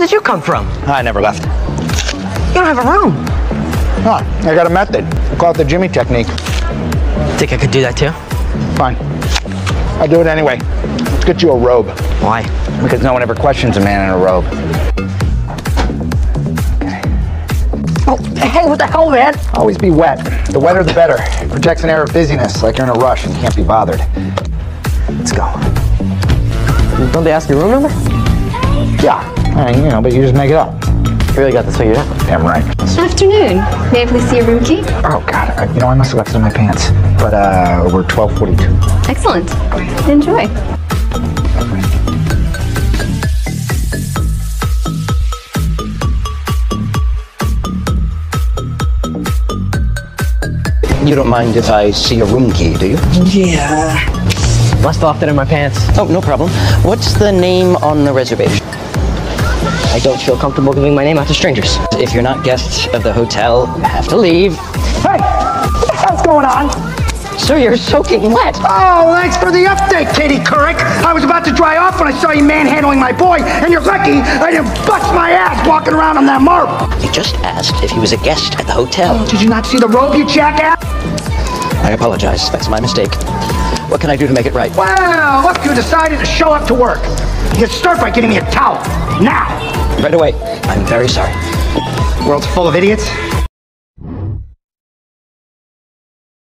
did you come from? I never left. You don't have a room. Huh, I got a method. I call it the Jimmy technique. Think I could do that too? Fine. I'll do it anyway. Let's get you a robe. Why? Because no one ever questions a man in a robe. Oh, hey, what the hell, man? Always be wet. The wetter the better. It protects an air of busyness, like you're in a rush and can't be bothered. Let's go. Don't they ask your room number? Yeah, you know, but you just make it up. You really got this figured out. Damn right. Afternoon. May I please see your room key? Oh, God. You know, I must have left it in my pants. But, we're 12:42. Excellent. Enjoy. You don't mind if I see a room key, do you? Yeah. Must have left it in my pants. Oh, no problem. What's the name on the reservation? I don't feel comfortable giving my name out to strangers. If you're not guests of the hotel, you have to leave. Hey! What the hell's going on? Sir, you're soaking wet. Oh, thanks for the update, Katie Couric. I was about to dry off when I saw you manhandling my boy, and you're lucky I didn't bust my ass walking around on that marble. You just asked if he was a guest at the hotel. Oh, did you not see the robe, you jackass? I apologize. That's my mistake. What can I do to make it right? Well, look, you decided to show up to work. You can start by getting me a towel. Now. Right away. I'm very sorry. World's full of idiots.